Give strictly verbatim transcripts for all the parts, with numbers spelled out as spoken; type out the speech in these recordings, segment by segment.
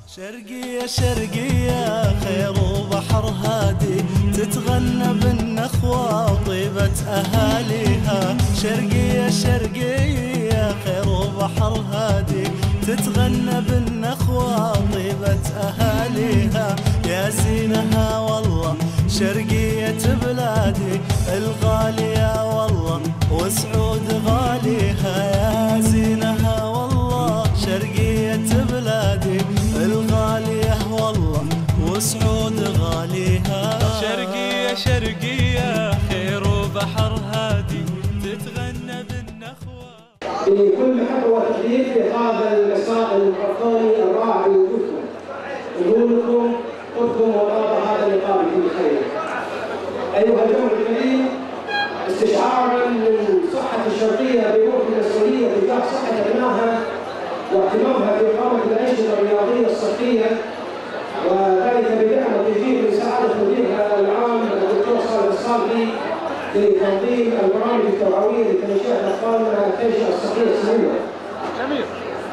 شرقية شرقية خير وبحر هادي، تتغنى بالنخوة طيبة أهاليها. شرقية شرقية خير وبحر هادي، تتغنى بالنخوة طيبة أهاليها. يا زينها والله شرقية بلادي الغالية والله وسعود غاليها. يا زينها والله شرقية بلادي الغالية والله وسعود غاليها. شرقية شرقية خير وبحر هادي، تتغنى بالنخوة. بكل حب وتقدير في هذا المساء الماراثوني الرائع لوجودكم، نقول لكم خذكم وطاب هذا اللقاء بكل خير. ايها الجمهور الكريم، استشعارا من صحة الشرقية بروح المسؤولية تجاه صحة ابنائها واهتمامها بإقامة الأنشطة الرياضية الصحية، وذلك بدعم وتجديد من سعادة مديرها العام الدكتور صالح الصالحي لتنظيم البرامج التوعوية لتنشئة أطفالنا التنشئة الصحية السليمة. جميل.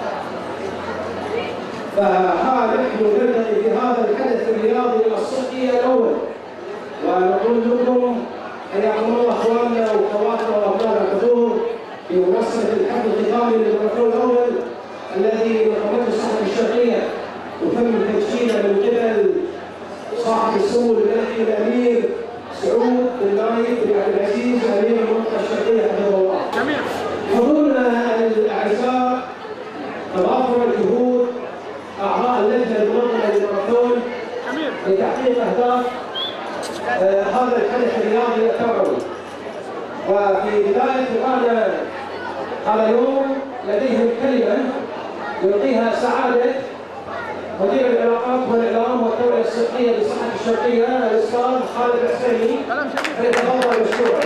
فها نحن نلتقي في هذا الحدث الرياضي الصحي الأول، ونقول لكم حياكم الله اخواننا واخواتنا وابناء الحضور بمناسبة الحفل الختامي للماراثون الأول الذي نظمته الصحة الشرقية وتم تدشينه من قبل صاحب السمو الملكي الأمير سعود بن نايف بن عبد العزيز أمير المنطقة الشرقية حفظه الله. جميل. حضورنا الأعزاء تضافر جهود أعضاء اللجنة المنظمة للماراثون لتحقيق أهداف آه هذا الحدث الرياضي التوعوي. وفي بداية هذا هذا اليوم لديهم كلمة يلقيها سعادة مدير العلاقات والإعلام والتوعية الصحية لصحة الشرقية الأستاذ خالد الحسيني، فليتفضل مشكورا.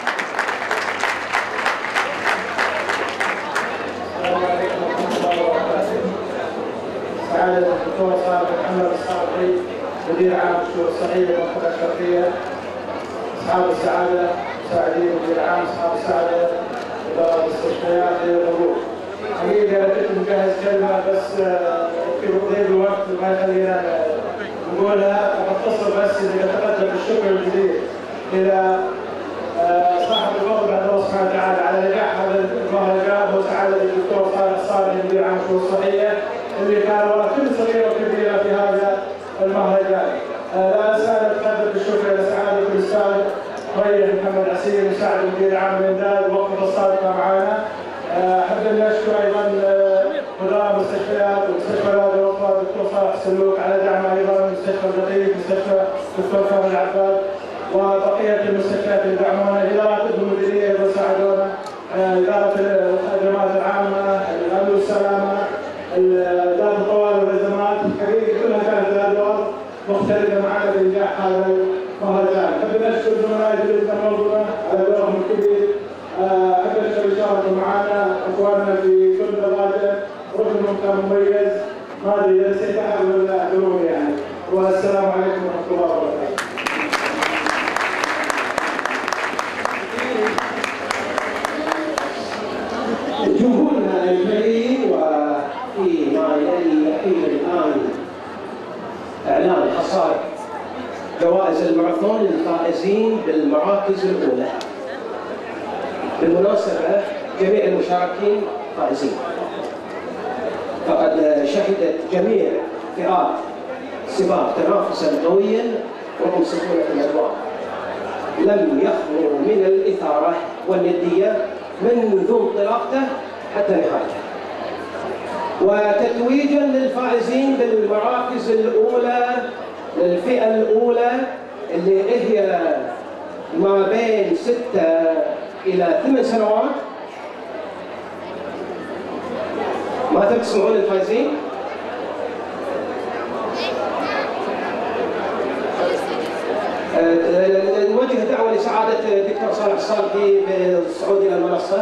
السلام عليكم ورحمة الله وبركاته. سعادة الدكتور صالح محمد الصالحي مدير عام الشؤون الصحية للمنطقة الشرقية، أصحاب السعادة مساعدين مدير عام أصحاب السعادة إدارة المستشفيات للغرور. حقيقة كنت مجهز كلمة بس في ضيق الوقت ما يخلينا نقولها، بختصر بس اني اتقدم بالشكر الجزيل الى صاحب الفضل بعد الله سبحانه وتعالى على نجاح هذا المهرجان وسعادة الدكتور صالح الصالحي مدير عام الشؤون الصحية اللي كان وراء كل صغيرة وكبيرة في هذا المهرجان. لا أزال أتقدم بالشكر إلى سعادة الأستاذ مريم محمد عسير مساعد مدير عام الإمداد وقفة الصادقة معنا. أحب أن أشكر أيضا مدراء المستشفيات ومستشفى الأولاد والأطفال الدكتور صالح السلوك على دعمه أيضا مستشفى الدقيق مستشفى الدكتور كامل العباد وبقية المستشفيات اللي دعمونا، إدارة المديرية اللي ساعدونا، إدارة الخدمات العامة، الأمن والسلامة، إدارة الطوارئ والأزمات، حقيقة كلها كانت لها دور مختلفة معنا لإنجاح هذا المهرجان. أحب أن أشكر زملائي في اللجنة المنظمة على دورهم الكبير. أحب أشكر يشاركوا معنا أخواننا في كل دراجة، ركن كان مميز، ما أدري إذا نسيت أحد ولا اعذروني يعني، والسلام عليكم ورحمة الله وبركاته. جمهورنا الكريم، وفيما يحين الآن إعلان حصاد جوائز الماراثون للفائزين بالمراكز الأولى. بالمناسبة جميع المشاركين فائزين، فقد شهدت جميع فئات السباق تنافسا قويا ومنصفون في الأدوار، لم يخلو من الإثارة والندية منذ انطلاقته حتى نهايته. وتتويجا للفائزين بالمراكز الأولى للفئة الأولى اللي هي ما بين ستة إلى ثمان سنوات. ما تسمعون الفائزين؟ نوجه دعوة لسعادة الدكتور صالح الصالحي بالصعود إلى المنصة.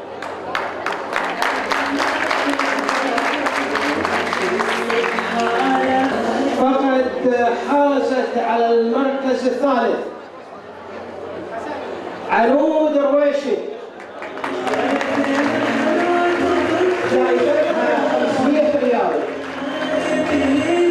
فقد حازت على المركز الثالث عنود الرويشي، جائزتها خمسمئة ريال.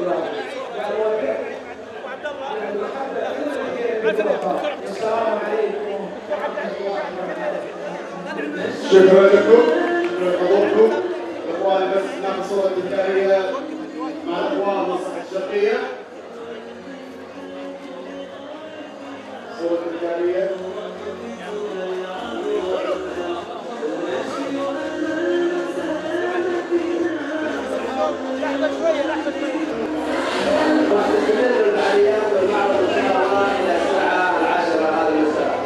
شكرا لكم، شكرا لحضوركم. اخواني بس ناخذ صوره تذكاريه مع الاخوان من الصحه الشرقيه. صوره تذكاريه. لحظه شويه لحظه شويه. راح تستمر الفعاليات والمعرض ان شاء الله الى الساعه العاشره هذا المساء.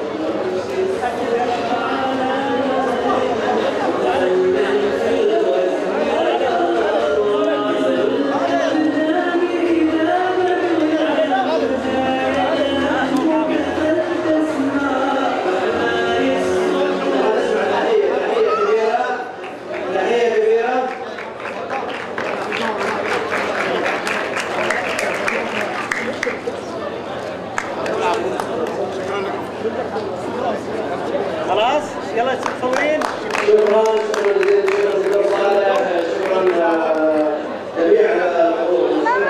خلاص يلا تصورين. شكرا شكرا جزيلا دكتور صالح، شكرا جميع الحضور.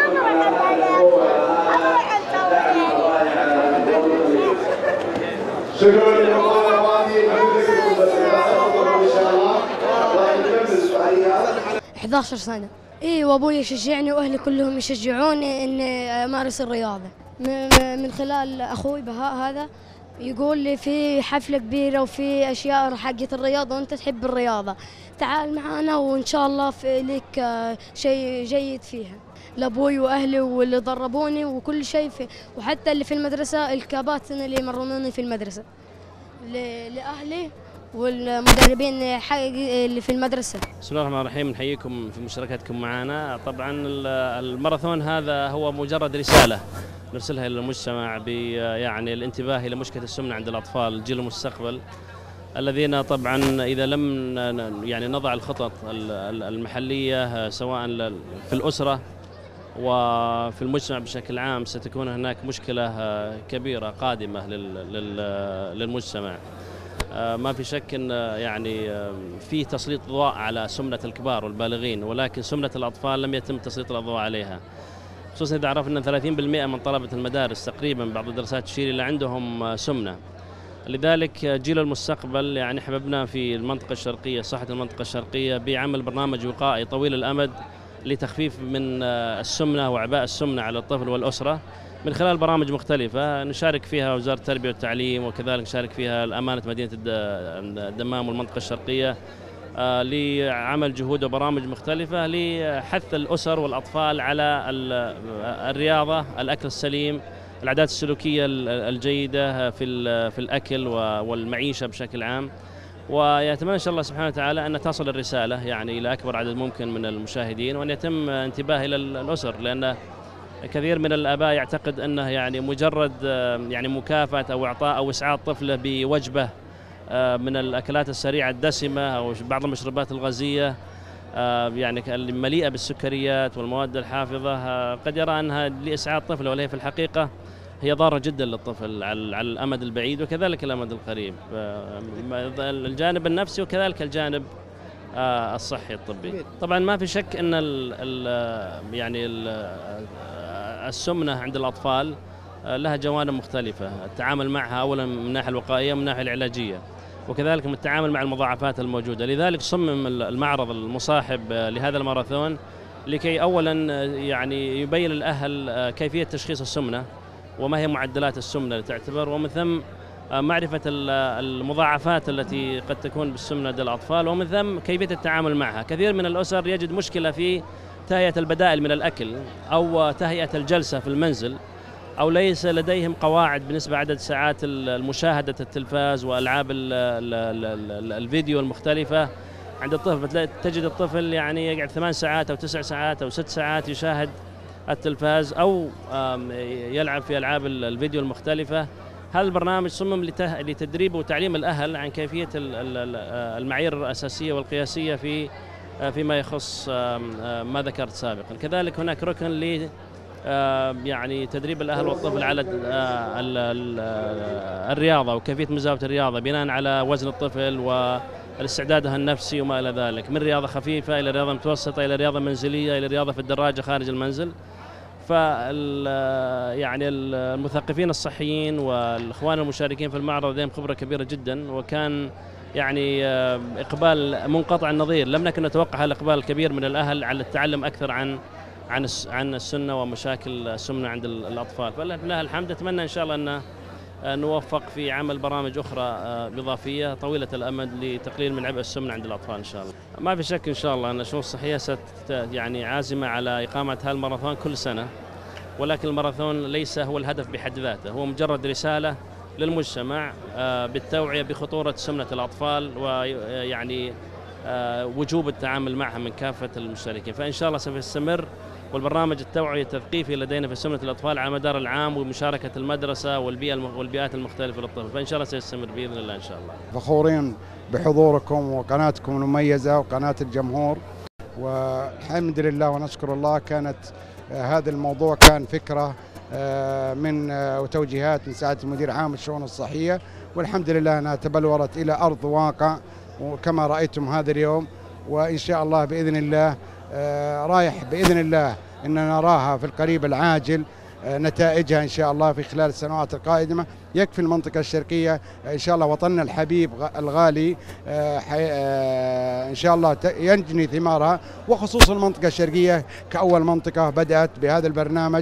شكرا للاخوان اخواتي، نحب بس ان شاء الله راح نكمل الفعاليات. إحدى عشرة سنة. اي وابوي يشجعني واهلي كلهم يشجعوني اني امارس الرياضة من خلال اخوي بهاء. هذا يقول لي في حفلة كبيرة وفي اشياء حقت الرياضة وانت تحب الرياضة، تعال معنا وان شاء الله في لك شيء جيد فيها. لابوي واهلي واللي دربوني وكل شيء في، وحتى اللي في المدرسة الكباتن اللي يمرنوني في المدرسة، لاهلي والمدربين اللي في المدرسة. بسم الله الرحمن الرحيم، نحييكم في مشاركتكم معنا. طبعا الماراثون هذا هو مجرد رسالة نرسلها إلى المجتمع ب يعني الانتباه إلى مشكلة السمنة عند الأطفال جيل المستقبل، الذين طبعا إذا لم يعني نضع الخطط المحلية سواء في الأسرة وفي المجتمع بشكل عام ستكون هناك مشكلة كبيرة قادمة للمجتمع. ما في شك ان يعني في تسليط ضوء على سمنة الكبار والبالغين، ولكن سمنة الأطفال لم يتم تسليط الضوء عليها، خصوصا إذا عرفنا أن ثلاثين بالمئة من طلبة المدارس تقريبا بعض الدراسات تشير إلى عندهم سمنة. لذلك جيل المستقبل يعني حببنا في المنطقة الشرقية، صحة المنطقة الشرقية، بعمل برنامج وقائي طويل الأمد لتخفيف من السمنة وعباء السمنة على الطفل والأسرة من خلال برامج مختلفة نشارك فيها وزارة التربية والتعليم، وكذلك نشارك فيها أمانة مدينة الدمام والمنطقة الشرقية لعمل جهود وبرامج مختلفة لحث الأسر والأطفال على الرياضة، الأكل السليم، العادات السلوكية الجيدة في في الأكل والمعيشة بشكل عام. ويتمنى إن شاء الله سبحانه وتعالى أن تصل الرسالة يعني إلى أكبر عدد ممكن من المشاهدين، وأن يتم انتباه إلى الأسر، لأن كثير من الآباء يعتقد أنه يعني مجرد يعني مكافأة أو إعطاء أو إسعاد طفله بوجبة من الأكلات السريعة الدسمة أو بعض المشروبات الغازية يعني المليئة بالسكريات والمواد الحافظة قد يرى أنها لإسعاد طفله، ولا هي في الحقيقة هي ضارة جدا للطفل على الأمد البعيد وكذلك الأمد القريب، الجانب النفسي وكذلك الجانب الصحي الطبي. طبعا ما في شك أن ال ال يعني ال السمنة عند الأطفال لها جوانب مختلفة، التعامل معها أولا من الناحية الوقائية ومن الناحية العلاجية، وكذلك من التعامل مع المضاعفات الموجودة. لذلك صمم المعرض المصاحب لهذا الماراثون لكي أولا يعني يبين الأهل كيفية تشخيص السمنة وما هي معدلات السمنة لتعتبر، ومن ثم معرفة المضاعفات التي قد تكون بالسمنة لدى الأطفال، ومن ثم كيفية التعامل معها. كثير من الأسر يجد مشكلة في تهيئة البدائل من الأكل أو تهيئة الجلسة في المنزل، أو ليس لديهم قواعد بالنسبة عدد ساعات المشاهدة التلفاز وألعاب ال ال ال الفيديو المختلفة عند الطفل. تجد الطفل يعني يقعد ثمان ساعات أو تسع ساعات أو ست ساعات يشاهد التلفاز أو يلعب في ألعاب الفيديو المختلفة. هذا البرنامج صمم لتدريب وتعليم الأهل عن كيفية المعايير الأساسية والقياسية في فيما يخص ما ذكرت سابقا. كذلك هناك ركن ل يعني تدريب الأهل والطفل على الرياضة وكيفية مزاولة الرياضة بناء على وزن الطفل والاستعدادها النفسي وما إلى ذلك، من رياضة خفيفة إلى رياضة متوسطة إلى رياضة منزلية إلى رياضة في الدراجة خارج المنزل. فال يعني المثقفين الصحيين والاخوان المشاركين في المعرض لديهم خبره كبيره جدا، وكان يعني اقبال منقطع النظير. لم نكن نتوقع الاقبال الكبير من الاهل على التعلم اكثر عن عن عن السنه ومشاكل السمنه عند الاطفال. فلله الحمد. اتمنى ان شاء الله ان نوفق في عمل برامج اخرى اضافيه طويله الامد لتقليل من عبء السمنه عند الاطفال ان شاء الله. ما في شك ان شاء الله ان الشؤون الصحيه ست يعني عازمه على اقامه هذا الماراثون كل سنه، ولكن الماراثون ليس هو الهدف بحد ذاته، هو مجرد رساله للمجتمع بالتوعيه بخطوره سمنه الاطفال ويعني وجوب التعامل معها من كافه المشاركين. فان شاء الله سوف يستمر، والبرنامج التوعوي التثقيفي لدينا في سمنة الأطفال على مدار العام ومشاركة المدرسة والبيئة والبيئات المختلفة للطفل، فإن شاء الله سيستمر بإذن الله إن شاء الله. فخورين بحضوركم وقناتكم المميزة وقناة الجمهور، والحمد لله ونشكر الله. كانت هذا الموضوع كان فكرة من وتوجيهات من سعادة المدير عام الشؤون الصحية، والحمد لله أنها تبلورت إلى أرض واقع وكما رأيتم هذا اليوم، وإن شاء الله بإذن الله آه رايح بإذن الله أن نراها في القريب العاجل آه نتائجها إن شاء الله في خلال السنوات القادمة. يكفي المنطقة الشرقية آه إن شاء الله وطننا الحبيب الغالي آه آه إن شاء الله ينجني ثمارها، وخصوصا المنطقة الشرقية كأول منطقة بدأت بهذا البرنامج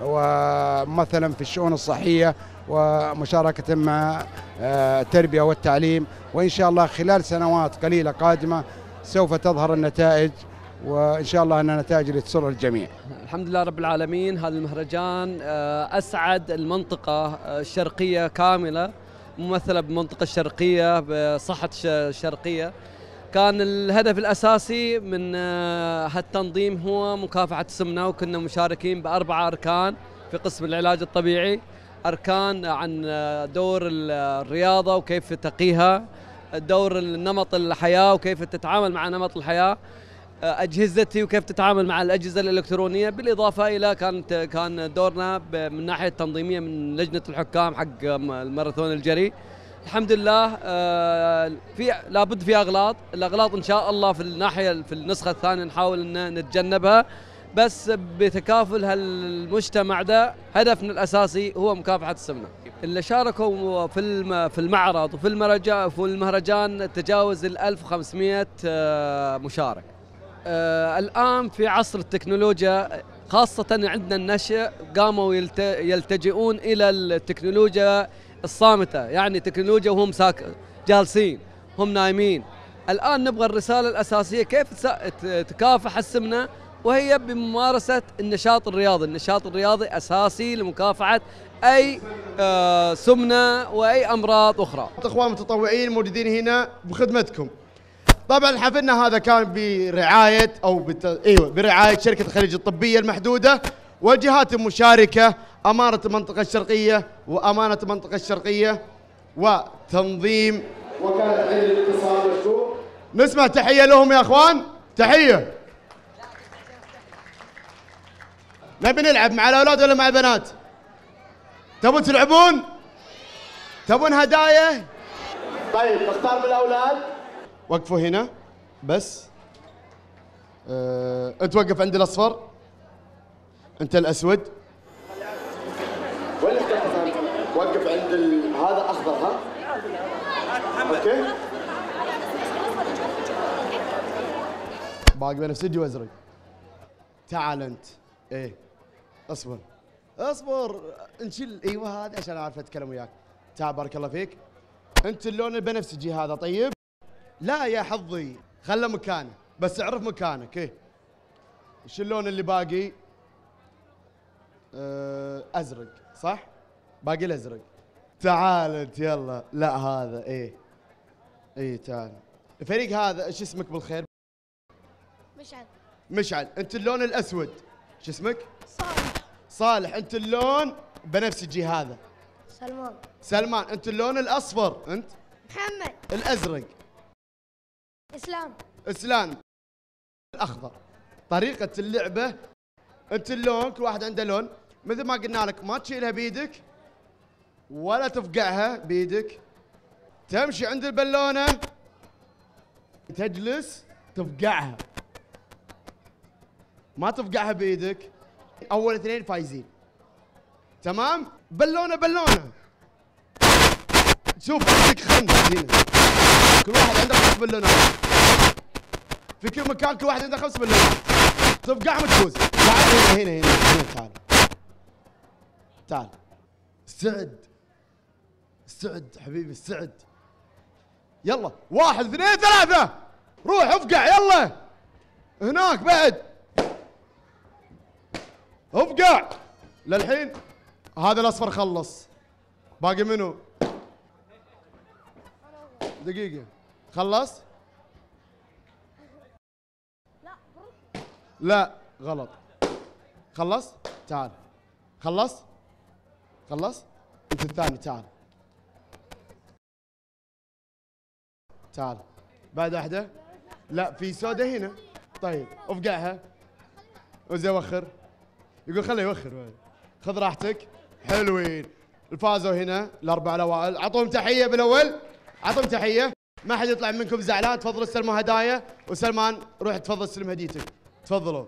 ومثلا في الشؤون الصحية ومشاركة مع آه التربية والتعليم، وإن شاء الله خلال سنوات قليلة قادمة سوف تظهر النتائج، وإن شاء الله أن نتائج لتسر الجميع. الحمد لله رب العالمين. هذا المهرجان أسعد المنطقة الشرقية كاملة، ممثلة بالمنطقة الشرقية بصحة الشرقية. كان الهدف الأساسي من هالتنظيم هو مكافحة السمنة، وكنا مشاركين بأربع أركان في قسم العلاج الطبيعي. أركان عن دور الرياضة وكيف تقيها، دور نمط الحياة وكيف تتعامل مع نمط الحياة، أجهزتي وكيف تتعامل مع الأجهزة الإلكترونية، بالإضافة إلى كانت كان دورنا من الناحية التنظيمية من لجنة الحكام حق الماراثون الجري. الحمد لله في لابد في أغلاط، الأغلاط إن شاء الله في الناحية في النسخة الثانية نحاول أن نتجنبها، بس بتكافل هالمجتمع ده. هدفنا الأساسي هو مكافحة السمنة. اللي شاركوا في في المعرض وفي المهرجان في المهرجان تجاوز ال ألف وخمسمئة مشارك. آه الآن في عصر التكنولوجيا، خاصة عندنا النشء قاموا يلتجئون إلى التكنولوجيا الصامتة، يعني تكنولوجيا وهم ساك جالسين هم نايمين. الآن نبغى الرسالة الأساسية كيف تكافح السمنة، وهي بممارسة النشاط الرياضي. النشاط الرياضي أساسي لمكافحة أي آه سمنة وأي أمراض أخرى. إخوان متطوعين موجودين هنا بخدمتكم. طبعا حفلنا هذا كان برعاية أو بت... أيوة برعاية شركة الخليج الطبية المحدودة والجهات المشاركة، أمانة المنطقة الشرقية وأمانة المنطقة الشرقية وتنظيم وكالة عين الاتصال مشكور. نسمع تحية لهم يا أخوان، تحية. نبي نلعب مع الأولاد ولا مع البنات؟ تبون تلعبون؟ تبون هدايا؟ طيب نختار من الأولاد. وقفوا هنا بس. أه، أنت وقف عند الأصفر، أنت الأسود. وين وقف عند ال... هذا أخضر ها؟ أوكي. باقي بنفسجي وأزرق. تعال أنت. إيه اصبر اصبر نشيل ايوه هذا عشان اعرف اتكلم وياك. تعال بارك الله فيك. انت اللون البنفسجي هذا طيب؟ لا يا حظي خله مكانه، بس اعرف مكانك. ايه وش اللون اللي باقي؟ أه ازرق صح؟ باقي الازرق. تعال انت يلا. لا هذا ايه ايه تعال. الفريق هذا ايش اسمك بالخير؟ مشعل. مشعل. انت اللون الاسود شو اسمك؟ صالح. صالح. انت اللون بنفسجي هذا؟ سلمان. سلمان. انت اللون الاصفر؟ انت؟ محمد. الازرق؟ اسلام. اسلام. الاخضر. طريقة اللعبة انت اللون كل واحد عنده لون، مثل ما قلنا لك ما تشيلها بيدك ولا تفقعها بيدك، تمشي عند البالونة تجلس تفقعها، ما تفقعها بيدك. اول اثنين فايزين. تمام؟ بلونه بلونه. شوف عندك خمس هنا. كل واحد عنده خمس بلونات. في كل مكان كل واحد عنده خمس بلونات. تفقع وتفوز. تعال هنا هنا هنا هنا تعال. تعال. استعد. استعد حبيبي استعد. يلا واحد اثنين ثلاثة. روح افقع يلا. هناك بعد. افقع. للحين هذا الاصفر خلص. باقي منو؟ دقيقة. خلص؟ لا غلط. خلص؟ تعال. خلص؟ خلص؟ انت الثاني تعال. تعال. بعد واحدة؟ لا في سودة هنا. طيب افقعها. وزي وخر. يقول خليه يوخر. خذ راحتك. حلوين. الفازوا هنا الاربعة الاوائل، اعطوهم تحية بالاول. اعطوهم تحية. ما حد يطلع منكم زعلان، تفضلوا استلموا هدايا، وسلمان روح تفضل استلم هديتك. تفضلوا.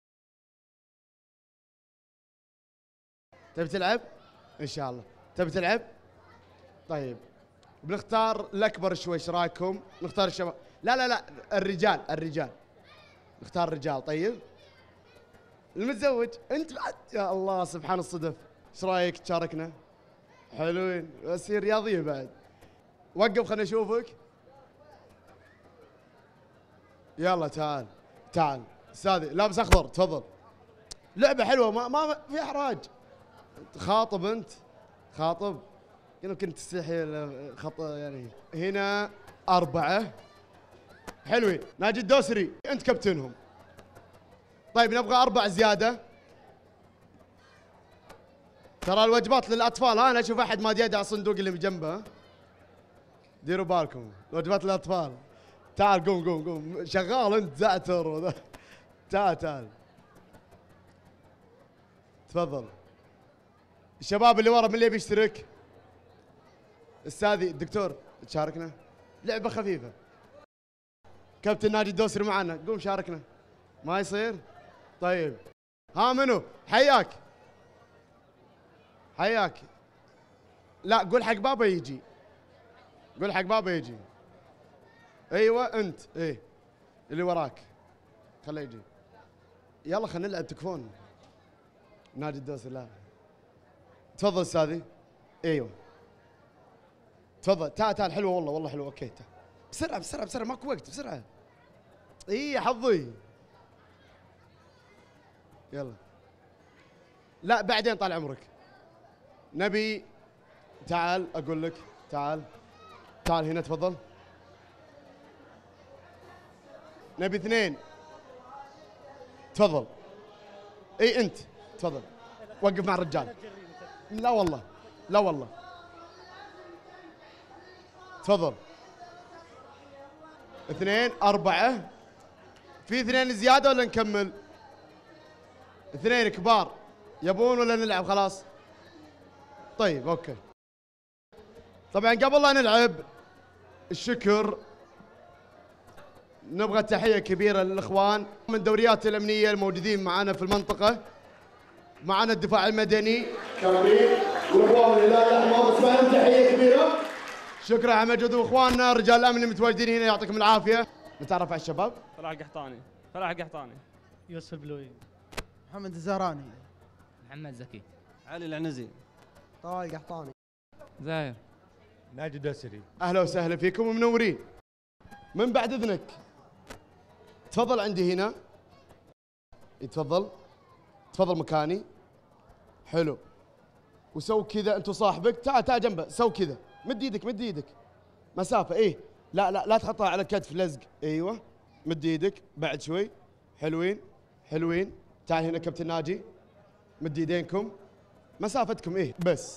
تبي تلعب؟ ان شاء الله. تبي تلعب؟ طيب. بنختار الاكبر شوي، ايش رايكم؟ نختار الشباب. لا لا لا الرجال الرجال. نختار الرجال طيب؟ المتزوج انت بعد. يا الله سبحان الصدف. ايش رايك تشاركنا؟ حلوين بس هي رياضيه بعد. وقف خليني اشوفك. يلا تعال تعال. استاذي لابس اخضر تفضل. لعبه حلوه ما ما في احراج. خاطب انت؟ خاطب؟ يمكن تستحي خط يعني. هنا أربعة. حلوين. ناجي الدوسري أنت كابتنهم. طيب نبغى أربع زيادة. ترى الوجبات للأطفال ها، أنا أشوف أحد ما يدعي على الصندوق اللي بجنبه. ديروا بالكم الوجبات للأطفال. تعال قوم قوم قوم شغال أنت زعتر. تعال تعال. تفضل. الشباب اللي ورا من اللي بيشترك؟ استاذي الدكتور تشاركنا؟ لعبة خفيفة. كابتن ناجي الدوسري معنا، قوم شاركنا. ما يصير؟ طيب. ها منو؟ حياك. حياك. لا قول حق بابا يجي. قول حق بابا يجي. ايوه انت ايه اللي وراك. خليه يجي. يلا خلينا نلعب تكفون. ناجي الدوسري لا. تفضل استاذي. ايوه. تفضل تعال تعال. حلوه والله والله حلوه. اوكي تعال بسرعه بسرعه بسرعه ماكو وقت بسرعه. اي حظي. يلا. لا بعدين طال عمرك. نبي تعال اقول لك. تعال تعال هنا تفضل. نبي اثنين. تفضل. اي انت تفضل. وقف مع الرجال. لا والله لا والله. تفضل. اثنين أربعة. في اثنين زيادة ولا نكمل؟ اثنين كبار يبون ولا نلعب خلاص؟ طيب اوكي. طبعا قبل لا نلعب الشكر نبغى تحية كبيرة للإخوان من الدوريات الأمنية الموجودين معنا في المنطقة. معنا الدفاع المدني كامرين والإخوان الهلال الأحمر. اسمع لهم تحية كبيرة. شكرا على مجهود اخواننا رجال الامن المتواجدين هنا يعطيكم العافيه. نتعرف على الشباب. فلاح قحطاني. فلاح قحطاني. يوسف البلوي. محمد الزهراني. محمد زكي. علي العنزي. طلال قحطاني. زاهر. ناجي الدوسري. اهلا وسهلا فيكم ومنورين. من بعد اذنك تفضل عندي هنا. يتفضل تفضل مكاني. حلو. وسو كذا انت وصاحبك. تعال تعال جنبه. سو كذا. مد ايدك مد ايدك. مسافة ايه. لا لا لا تحطها على الكتف لزق. ايوه. مد ايدك بعد شوي. حلوين حلوين. تعال هنا كابتن ناجي. مد ايدينكم. مسافتكم ايه بس.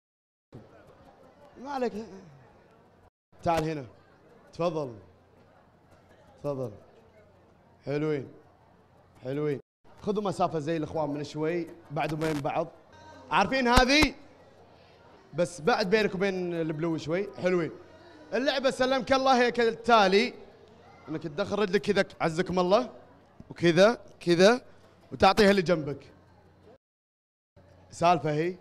ما عليك. تعال هنا. تفضل. تفضل. حلوين حلوين. خذوا مسافة زي الاخوان من شوي. بعدوا بين بعض. عارفين هذه؟ بس بعد بينك وبين البلو شوي. حلوين. اللعبة سلمك الله هي كالتالي. انك تدخل رجلك كذا عزكم الله. وكذا كذا وتعطيها اللي جنبك. سالفه هي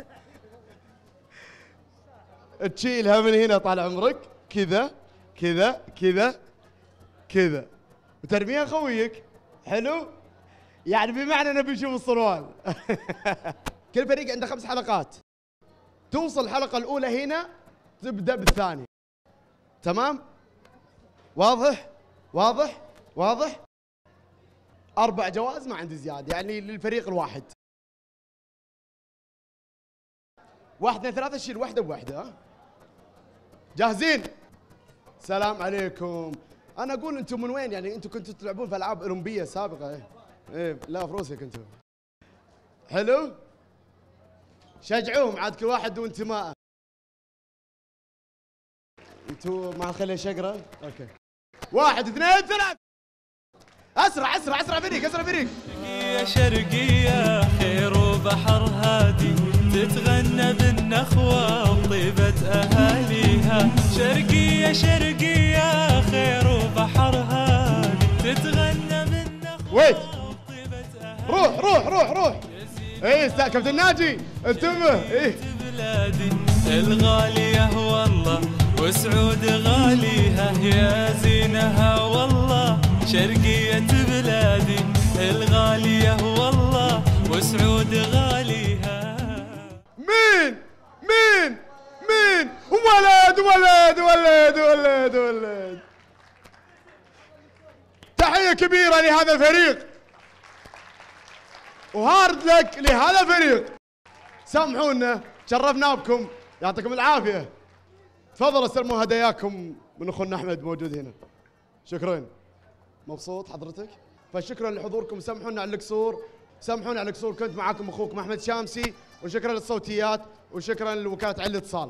تشيلها من هنا طال عمرك كذا كذا كذا كذا وترميها خويك. حلو؟ يعني بمعنى نبي نشوف الصروال. كل فريق عنده خمس حلقات، توصل الحلقة الأولى هنا تبدأ بالثانية. تمام؟ واضح؟ واضح؟ واضح؟ أربع جوائز ما عندي زيادة، يعني للفريق الواحد. واحد اثنين ثلاثة شيل واحدة بواحدة. ها؟ جاهزين؟ سلام عليكم. أنا أقول أنتم من وين؟ يعني أنتم كنتوا تلعبون في ألعاب أولمبية سابقة. إيه؟ إيه لا في روسيا كنتوا. حلو؟ شجعوهم عاد كل واحد وانتماءه. انتوا ما خلي شقره؟ اوكي. واحد اثنين ثلاث. اسرع اسرع اسرع فريق اسرع فريق. شرقية شرقية خير وبحر هادي تتغنى بالنخوة وطيبة أهاليها. شرقية شرقية خير وبحر هادي تتغنى بالنخوة ويت روح روح روح روح. ايه استاذ كابتن ناجي انتبه. ايه بلادي الغالية والله وسعود غاليها يا زينها والله. شرقية بلادي الغالية والله وسعود غاليها. مين مين مين؟ ولد ولد ولد ولد ولد. تحية كبيرة لهذا الفريق وهارد لك لهذا الفريق. سامحونا شرفنا بكم، يعطيكم العافية. تفضلوا استلموا هداياكم من اخونا احمد موجود هنا. شكرا. مبسوط حضرتك؟ فشكرا لحضوركم. سامحونا على القصور، سامحونا على القصور. كنت معاكم اخوكم احمد شامسي، وشكرا للصوتيات وشكرا لوكالة علي الاتصال.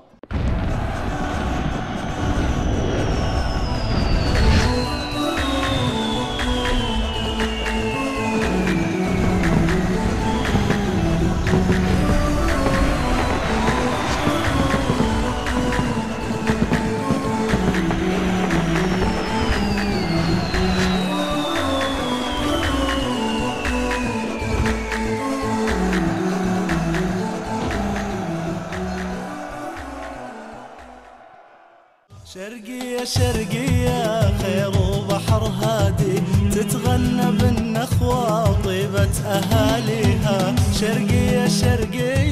شرقية شرقية خير وبحر هادي تتغنى بالنخوة وطيبة أهاليها. شرقية شرقية